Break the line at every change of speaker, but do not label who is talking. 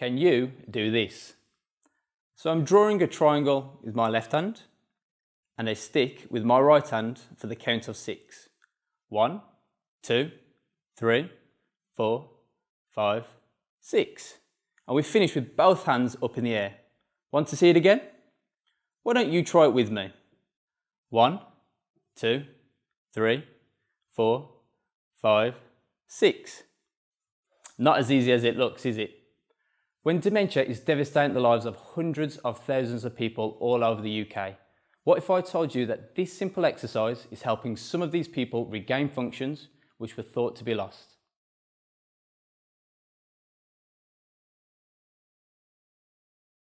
can you do this? So I'm drawing a triangle with my left hand and a stick with my right hand for the count of 6. 1, 2, 3, 4, 5, 6. And we finish with both hands up in the air. Want to see it again? Why don't you try it with me? 1, 2, 3, 4, 5, 6. Not as easy as it looks, is it? When dementia is devastating the lives of hundreds of thousands of people all over the UK, what if I told you that this simple exercise is helping some of these people regain functions which were thought to be lost?